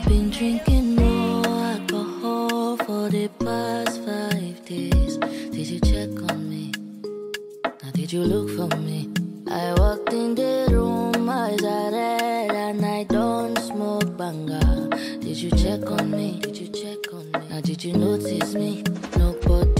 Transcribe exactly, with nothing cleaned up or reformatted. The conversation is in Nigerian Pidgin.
been drinking more alcohol for the past five days. Did you check on me? Now did you look for me? I walked in the room, eyes are red, and I don't smoke banga. Did you check on me? Did you check on me? Now did you notice me? Nobody